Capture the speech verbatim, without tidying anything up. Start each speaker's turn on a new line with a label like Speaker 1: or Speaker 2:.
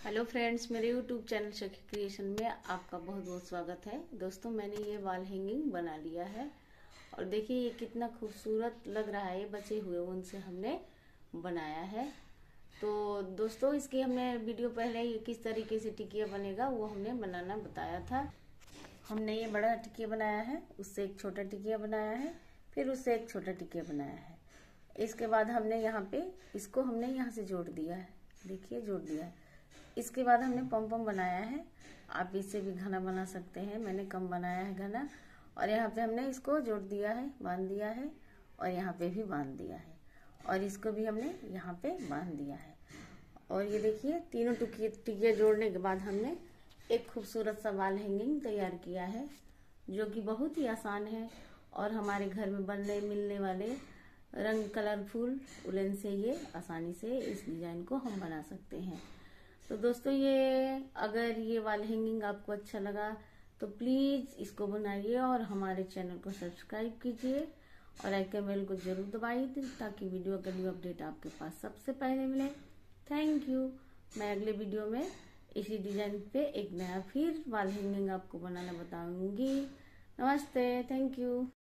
Speaker 1: Hello friends, मेरे YouTube channel Sakhi Creation में आपका बहुत बहुत स्वागत है। दोस्तों, मैंने ये वॉल हैंगिंग बना लिया है और देखिए ये कितना खूबसूरत लग रहा है। ये बचे हुए ऊन से हमने बनाया है। तो दोस्तों, इसकी हमने वीडियो पहले ये किस तरीके से टिकिया बनेगा वो हमने बनाना बताया था। हमने ये बड़ा टिकिया बनाया है, उससे एक छोटा टिकिया बनाया है, फिर उससे एक छोटा टिकिया बनाया है। इसके बाद हमने यहाँ पे इसको हमने यहाँ से जोड़ दिया है, देखिए जोड़ दिया है। इसके बाद हमने पम पम बनाया है। आप इससे भी घना बना सकते हैं, मैंने कम बनाया है घना। और यहाँ पे हमने इसको जोड़ दिया है, बांध दिया है, और यहाँ पे भी बांध दिया है, और इसको भी हमने यहाँ पे बांध दिया है। और ये देखिए तीनों टिकिए टिकिया जोड़ने के बाद हमने एक खूबसूरत सा वॉल हैंगिंग तैयार किया है, जो कि बहुत ही आसान है और हमारे घर में बनने मिलने वाले रंग कलरफुल उलन से ये आसानी से इस डिजाइन को हम बना सकते हैं। तो दोस्तों, ये अगर ये वॉल हैंगिंग आपको अच्छा लगा तो प्लीज इसको बनाइए और हमारे चैनल को सब्सक्राइब कीजिए और आइकन बेल को जरूर दबाइए ताकि वीडियो का न्यू अपडेट आपके पास सबसे पहले मिले। Thank you. मैं अगले वीडियो में इसी डिजाइन पे एक नया फिर वॉल हैंगिंग आपको बनाना बताऊंगी। नमस्ते, थैंक यू।